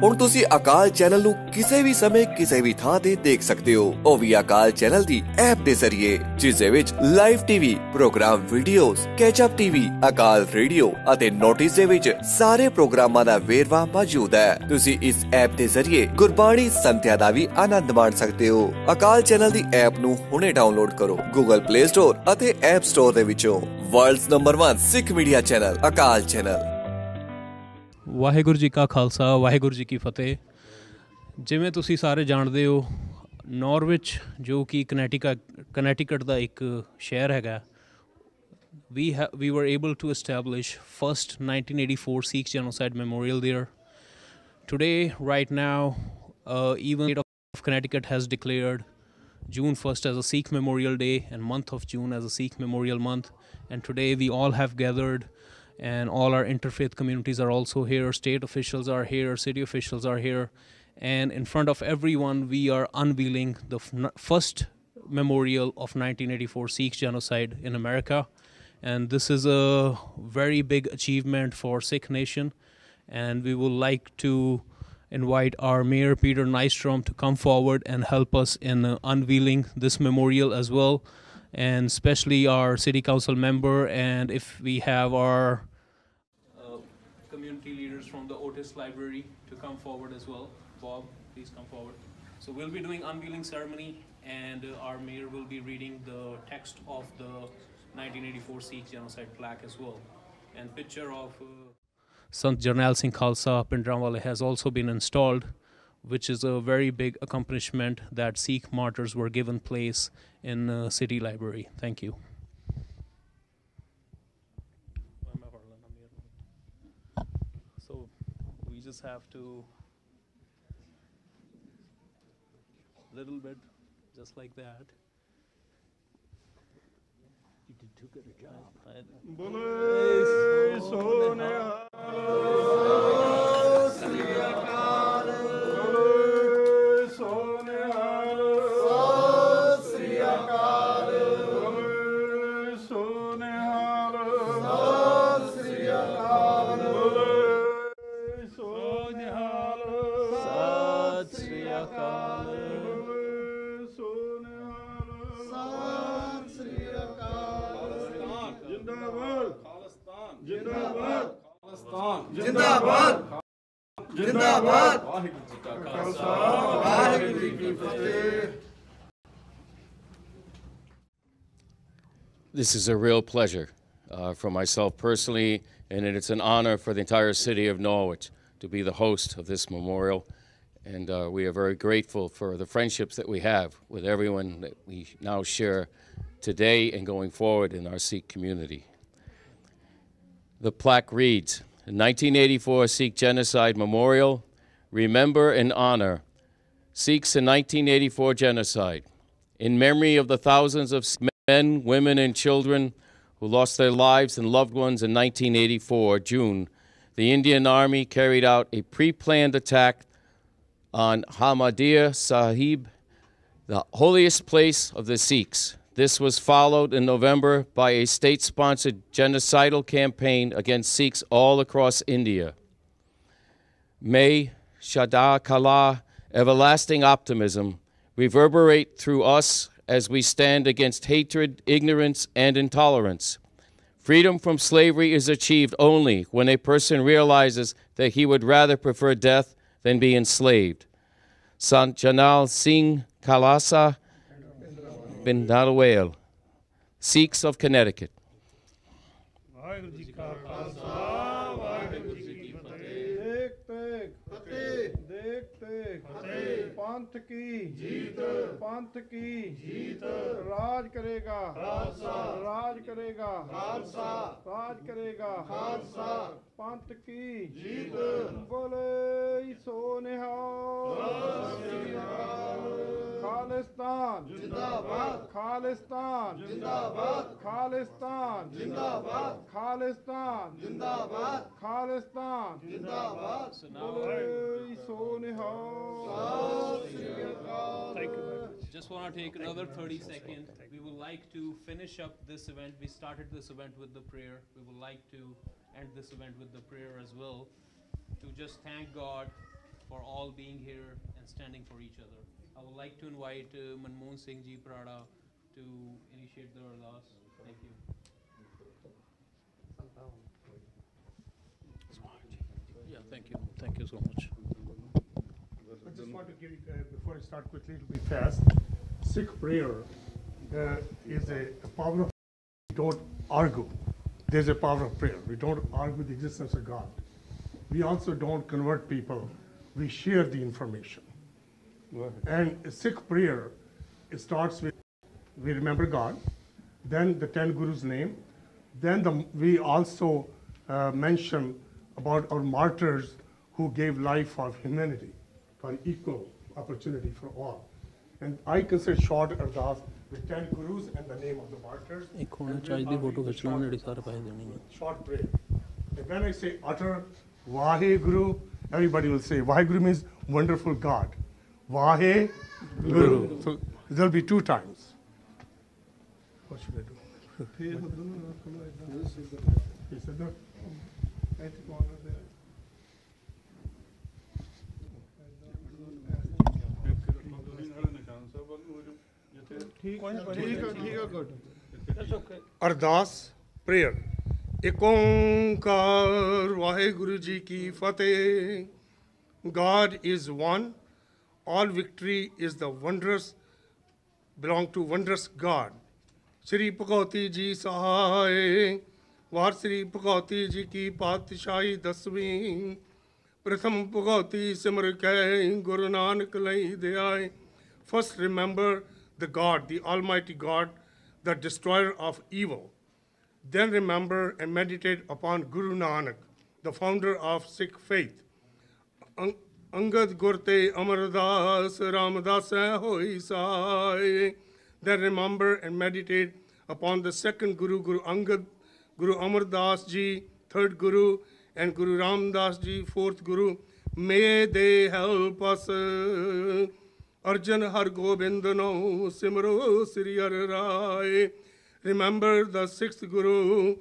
ਹੁਣ ਤੁਸੀਂ ਅਕਾਲ ਚੈਨਲ ਨੂੰ ਕਿਸੇ ਵੀ ਸਮੇਂ ਕਿਸੇ ਵੀ ਥਾਂ ਤੇ ਦੇਖ ਸਕਦੇ ਹੋ, ਉਹ ਵੀ ਅਕਾਲ ਚੈਨਲ ਦੀ ਐਪ ਦੇ ਜ਼ਰੀਏ, ਜਿਸ ਦੇ ਵਿੱਚ live TV programme, videos, catch up TV, Akal radio ਅਤੇ ਨੋਟਿਸ ਦੇ ਵਿੱਚ ਸਾਰੇ ਪ੍ਰੋਗਰਾਮਾਂ ਦਾ ਵੇਰਵਾ ਮੌਜੂਦ ਹੈ। ਤੁਸੀਂ ਇਸ ਐਪ ਦੇ ਜ਼ਰੀਏ ਗੁਰਬਾਣੀ ਸੰਥਿਆ ਦਾ ਵੀ ਆਨੰਦ ਮਾਣ ਸਕਦੇ ਹੋ। ਅਕਾਲ ਚੈਨਲ ਦੀ ਐਪ ਨੂੰ ਹੁਣੇ ਡਾਊਨਲੋਡ ਕਰੋ ਗੂਗਲ ਪਲੇ ਸਟੋਰ ਅਤੇ ਐਪ ਸਟੋਰ ਦੇ ਵਿੱਚੋਂ। Worlds number 1 Sikh media channel Akal channel. Waheguru ji ਕਾ ਖਾਲਸਾ, ਵਾਹਿਗੁਰੂ ਜੀ ਕੀ ਫਤਿਹ। ਜਿਵੇਂ ਤੁਸੀਂ ਸਾਰੇ ਜਾਣਦੇ ਹੋ, ਨੌਰਵਿਚ ਜੋ ਕਿ ਕਨੈਟੀਕਟ ਦਾ ਇੱਕ ਸ਼ਹਿਰ ਹੈਗਾ, we were able to establish first 1984 Sikh Genocide Memorial there. Today, right now, even the state of Connecticut has declared June 1st as a Sikh Memorial Day and month of June as a Sikh Memorial Month. And today we all have gathered, and all our interfaith communities are also here. State officials are here, city officials are here, and in front of everyone we are unveiling the first memorial of 1984 Sikh genocide in America. And this is a very big achievement for Sikh nation, and we would like to invite our Mayor Peter Nystrom to come forward and help us in unveiling this memorial as well, and especially our city council member, and if we have our community leaders from the Otis Library to come forward as well. Bob, please come forward. So we'll be doing unveiling ceremony, and our mayor will be reading the text of the 1984 Sikh genocide plaque as well. And picture of Sant Jarnail Singh Khalsa Pindramwale has also been installed, which is a very big accomplishment that Sikh martyrs were given place in City Library. Thank you. So we just have to little bit, just like that. You did too good a job. Bole Sonia. Sri Akaal. Bole Sonia. Sri Akaal. Bole Sonia. Sri Akaal. Bole Sonia. Sri Akaal. जिंदाबाद जिंदाबाद जिंदाबाद। वाहिगुरू जी का खालसा, वाहिगुरू जी की फतेह। This is a real pleasure for myself personally, and it's an honor for the entire city of Norwich to be the host of this memorial. And we are very grateful for the friendships that we have with everyone that we now share today and going forward in our Sikh community. The plaque reads, 1984 Sikh Genocide Memorial, remember and honor Sikhs in 1984 genocide, in memory of the thousands of men, women, and children who lost their lives and loved ones in 1984 June. The Indian Army carried out a pre-planned attack on Ahmadiyya Sahib, the holiest place of the Sikhs. This was followed in November by a state-sponsored genocidal campaign against Sikhs all across India. May Shada Kala, everlasting optimism, reverberate through us as we stand against hatred, ignorance, and intolerance. Freedom from slavery is achieved only when a person realizes that he would rather prefer death than be enslaved. Sant Jarnail Singh Khalsa Pindramwale, Sikhs of Connecticut. पंथ की जीत, पंथ की जीत, राज करेगा खालसा, राज करेगा खालसा, राज करेगा खालसा, पंथ की जीत, बोले सो निहाल, खालिस्तान जिंदाबाद, खालिस्तान जिंदाबाद, खालिस्तान जिंदाबाद, खालिस्तान जिंदाबाद, खालिस्तान जिंदाबाद, बोले सो निहाल। Thank you very much. Just want to take another 30 seconds. We would like to finish up this event. We started this event with the prayer. We would like to end this event with the prayer as well, to just thank God for all being here and standing for each other. I would like to invite Manmohan Singh Ji Parada to initiate the ardas. Thank you. Yeah, thank you. Thank you so much. I just want to give you, before I start quickly, it'll be fast. Sikh prayer is a power of, we don't argue. There's a power of prayer. We don't argue the existence of God. We also don't convert people. We share the information. And Sikh prayer, it starts with, we remember God, then the 10 Gurus' name, then we also mention about our martyrs who gave life for humanity, for equal opportunity for all. And I consider short ardas with 10 Gurus and the name of the martyrs. Short prayer. And when I say utter Vaheguru, everybody will say Vaheguru means wonderful God. Vaheguru. So there'll be 2 times. What should I do? Ardas prayer. Ek onkar Vaheguru Ji ki fateh. God is one. All victory is the wondrous, belong to wondrous God. Sri Bhagauti Ji Sahaye. Var Sri Bhagauti Ji ki Patishahi Dasवीं. Pratham Bhagauti Simar Kai Guru Nanak Lai Deyai. First remember the God, the Almighty God, the destroyer of evil. Then remember and meditate upon Guru Nanak, the founder of Sikh faith. Angad Gurte Amardas Ramdas Hoi Sai. Then remember and meditate upon the second Guru, Guru Angad, Guru Amar Das Ji, third Guru, and Guru Ram Das Ji, fourth Guru. May they help us. Arjan Har Gobind No Simro Sri Har Rai. Remember the sixth Guru.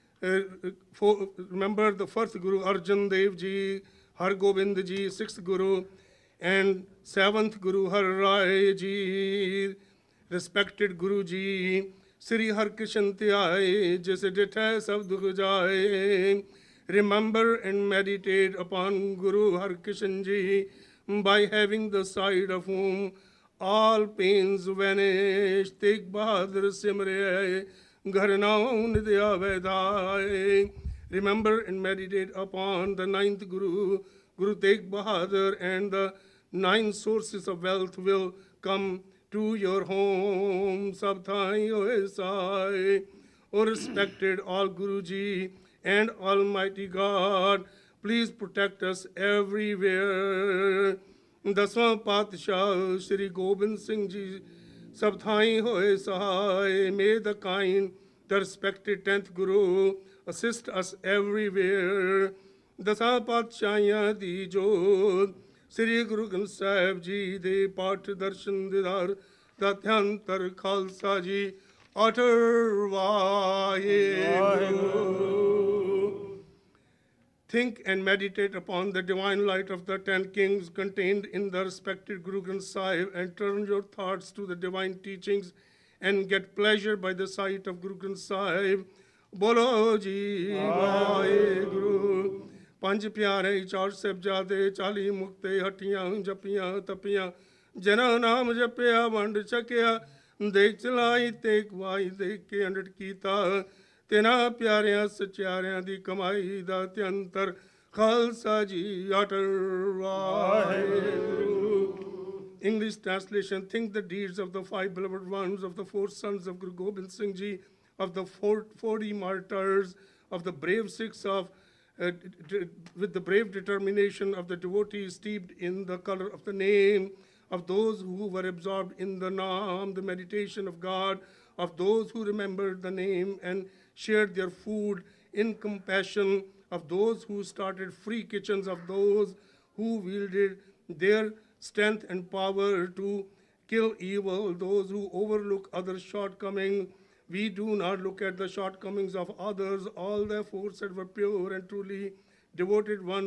Remember the first Guru Arjan Dev Ji, Har Gobind Ji, sixth Guru, and seventh Guru Har Rai Ji, respected Guru Ji. Sri Har Krishan Tyai, Jise Ditha Sab Dukh Jaye. Remember and meditate upon Guru Har Krishan Ji, by having the sight of whom all pains vanish. Tegh Bahadur Simre, Ghar Naun Nidya Vedai. Remember and meditate upon the ninth Guru, Guru Tegh Bahadur, and the 9 sources of wealth will come to your home. Sabthai Oesai. O respected all Guruji and Almighty God, please protect us everywhere. Daswaਂ Paatshah Shri Gobind Singh Ji Sabthai Hoye Sahai. May the kind, the respected 10th Guru assist us everywhere. Dasaਂ Paatshahiyaan di Jod Sri Guru Granth Sahib Ji de Path Darshan Didar Datyantar Khalsa Ji utter Vaheguru. Think and meditate upon the divine light of the 10 kings contained in the respected Guru Granth Sahib, and turn your thoughts to the divine teachings and get pleasure by the sight of Guru Granth Sahib. Bolo Ji Vaheguru. Panj Pyare, 4 Sahibzade, 40 Mukte, Hattiyan, Japiyan, Tapiyan, Jana Naam Japya, Vand Chakya, Dekh Chalai, Tek Vai, Dekh Ke Andit Kita. Tena Pyaryan Satyaryan di Kamai Datyantar Khalsa Ji utter Vaheguru. English translation. Think the deeds of the 5 beloved ones, of the 4 sons of Guru Gobind Singh Ji, of the 40 martyrs, of the brave Sikhs, of with the brave determination of the devotees steeped in the color of the name, of those who were absorbed in the Naam, the meditation of God, of those who remembered the name and shared their food in compassion, of those who started free kitchens, of those who wielded their strength and power to kill evil, those who overlook others' shortcomings. We do not look at the shortcomings of others. All their forces were pure and truly devoted ones.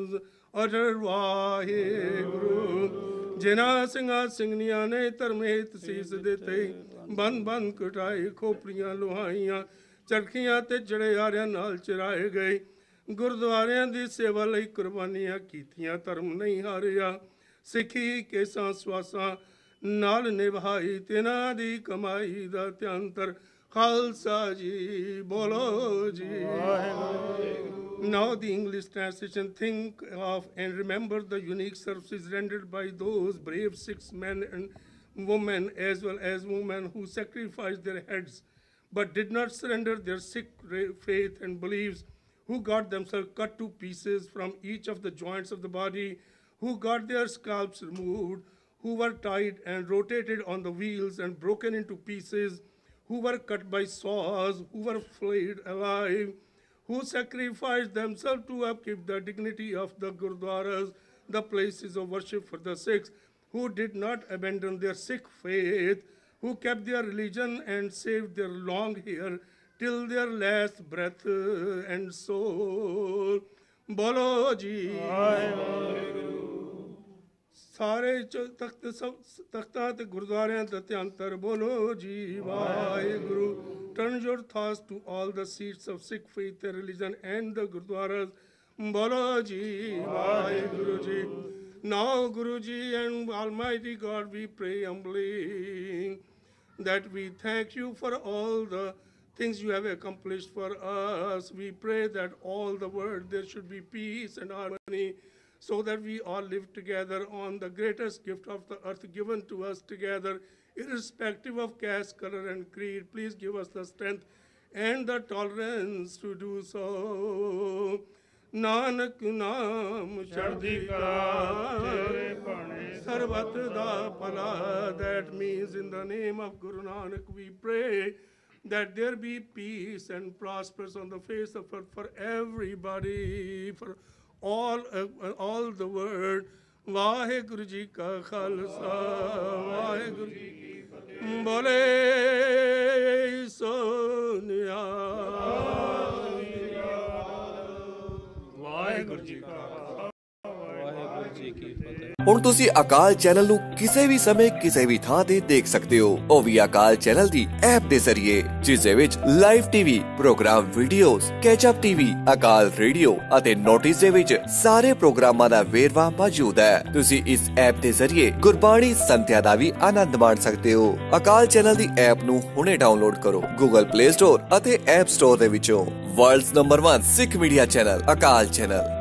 Atal Waheguru. ਜਿਨ੍ਹਾਂ ਸਿੰਘਾਂ ਸਿੰਘਣੀਆਂ ਨੇ ਧਰਮੇਤ ਸੀਸ ਦਿੱਤੇ, ਬੰਨ ਬੰਨ ਕਟਾਏ, ਖੋਪੜੀਆਂ ਲੁਹਾਈਆਂ, ਚਰਖੀਆਂ ਤੇ ਚੜਿਆਰਿਆਂ ਨਾਲ ਚਰਾਏ ਗਏ, ਗੁਰਦੁਆਰਿਆਂ ਦੀ ਸੇਵਾ ਲਈ ਕੁਰਬਾਨੀਆਂ ਕੀਤੀਆਂ, ਧਰਮ ਨਹੀਂ ਹਾਰਿਆ, ਸਿੱਖੀ ਕੇਸਾਂ ਸਵਾਸਾਂ ਨਾਲ ਨਿਭਾਈ, ਤਿਨਾਂ ਦੀ ਕਮਾਈ ਦਾ ਧਿਆੰਤਰ ਖਾਲਸਾ ਜੀ ਬੋਲੋ ਜੀ। Now the English translation: think of and remember the unique services rendered by those brave Sikh men and women, as well as women, who sacrificed their heads but did not surrender their Sikh faith and beliefs, who got themselves cut to pieces from each of the joints of the body, who got their scalps removed, who were tied and rotated on the wheels and broken into pieces, who were cut by saws, who were flayed alive, who sacrificed themselves to upkeep the dignity of the gurdwaras, the places of worship for the Sikhs, who did not abandon their Sikh faith, who kept their religion and saved their long hair till their last breath and soul. Bolo ji. ਸਾਰੇ ਤਖਤਾਂ ਤੇ ਗੁਰਦੁਆਰਿਆਂ ਦਾ ਧਿਆੰਤਰ ਬੋਲੋ ਜੀ Waheguru. Turn your thoughts to all the seats of Sikh faith and religion and the gurdwaras. Bolo ji Vaheguru ji. Now Guru ji and Almighty God, we pray humbly that we thank you for all the things you have accomplished for us. We pray that all the world there should be peace and harmony, so that we all live together on the greatest gift of the earth given to us together, irrespective of caste, color, and creed. Please give us the strength and the tolerance to do so. Nanak naam chardhi kala sarvat da pala. That means in the name of Guru Nanak we pray that there be peace and prosperous on the face of earth for everybody, for all the world. Vaheguru ji ka khalsa, Vaheguru ji ki fateh. Bole sonia, Vaheguru ji ka ਹੁਣ ਤੁਸੀਂ ਅਕਾਲ channel ਨੂੰ ਕਿਸੇ ਵੀ ਸਮੇਂ ਕਿਸੇ ਵੀ ਥਾਂ ਤੇ ਦੇਖ ਸਕਦੇ ਹੋ, ਉਹ ਵੀ ਅਕਾਲ ਚੈਨਲ ਦੀ ਐਪ ਦੇ ਜ਼ਰੀਏ, ਜਿਸ ਦੇ ਵਿੱਚ live TV programme, videos, catch up TV, Akal radio ਅਤੇ ਨੋਟਿਸ ਦੇ ਵਿੱਚ ਸਾਰੇ ਪ੍ਰੋਗਰਾਮਾਂ ਦਾ ਵੇਰਵਾ ਮੌਜੂਦ ਹੈ। ਤੁਸੀਂ ਇਸ ਐਪ ਦੇ ਜ਼ਰੀਏ ਗੁਰਬਾਣੀ ਸੰਥਿਆ ਦਾ ਵੀ ਆਨੰਦ ਮਾਣ ਸਕਦੇ ਹੋ। ਅਕਾਲ ਚੈਨਲ ਦੀ ਐਪ ਨੂੰ ਹੁਣੇ ਡਾਊਨਲੋਡ ਕਰੋ ਗੂਗਲ ਪਲੇ ਸਟੋਰ ਅਤੇ ਐਪ ਸਟੋਰ ਦੇ ਵਿੱਚੋਂ। Worlds number 1 Sikh media channel Akal channel.